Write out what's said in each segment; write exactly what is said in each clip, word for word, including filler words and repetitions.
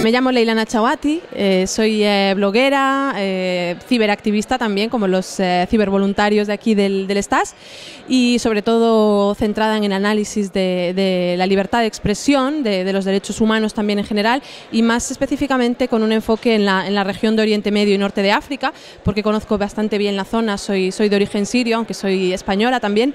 me llamo Leilana Chawati, eh, soy eh, bloguera, eh, ciberactivista también, como los eh, cibervoluntarios de aquí del, del Estás, y sobre todo centrada en el análisis de, de la libertad de expresión, de, de los derechos humanos también en general, y más específicamente con un enfoque en la, en la región de Oriente Medio y Norte de África, porque conozco bastante bien la zona, soy, soy de origen sirio, aunque soy española también,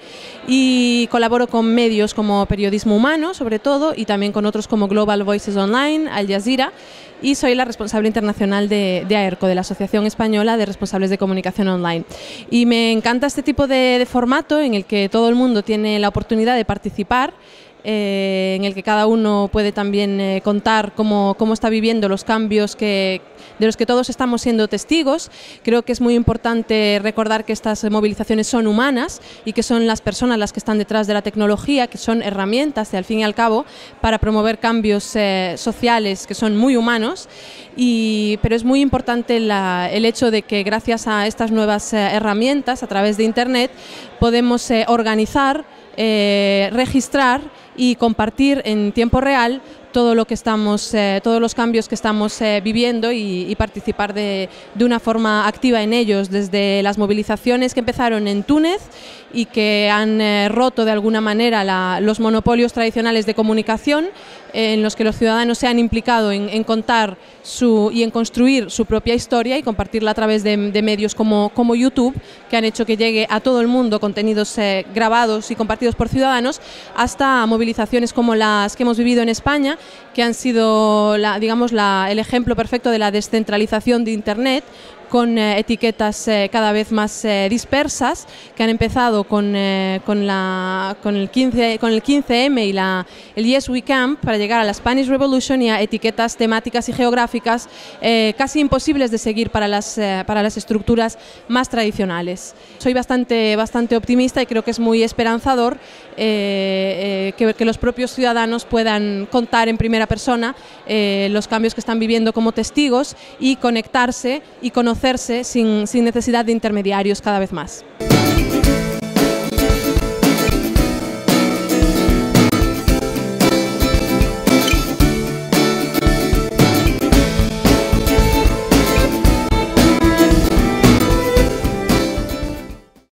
y colaboro con medios como Periodismo Humano, sobre todo, y también con otros como Global Voices Online, Al Jazeera, y soy la responsable internacional de, de AERCO, de la Asociación Española de Responsables de Comunicación Online. Y me encanta este tipo de, de formato en el que todo el mundo tiene la oportunidad de participar, eh, en el que cada uno puede también eh, contar cómo, cómo está viviendo los cambios que, de los que todos estamos siendo testigos. Creo que es muy importante recordar que estas movilizaciones son humanas y que son las personas las que están detrás de la tecnología, que son herramientas, al fin y al cabo, para promover cambios eh, sociales que son muy humanos, y, pero es muy importante la, el hecho de que gracias a estas nuevas eh, herramientas, a través de Internet, podemos eh, organizar, eh, registrar y compartir en tiempo real todo lo que estamos, eh, todos los cambios que estamos eh, viviendo y, y participar de, de una forma activa en ellos, desde las movilizaciones que empezaron en Túnez y que han eh, roto de alguna manera la, los monopolios tradicionales de comunicación, eh, en los que los ciudadanos se han implicado en, en contar su, y en construir su propia historia y compartirla a través de, de medios como, como YouTube, que han hecho que llegue a todo el mundo contenidos eh, grabados y compartidos por ciudadanos, hasta movilizaciones como las que hemos vivido en España, que han sido la, digamos, la, el ejemplo perfecto de la descentralización de Internet, con eh, etiquetas eh, cada vez más eh, dispersas, que han empezado con, eh, con, la, con, el quince, con el quince eme y la, el Yes We Can, para llegar a la Spanish Revolution y a etiquetas temáticas y geográficas eh, casi imposibles de seguir para las, eh, para las estructuras más tradicionales. Soy bastante, bastante optimista y creo que es muy esperanzador eh, eh, que, que los propios ciudadanos puedan contar en primera persona eh, los cambios que están viviendo como testigos y conectarse y conocer sin, sin necesidad de intermediarios cada vez más.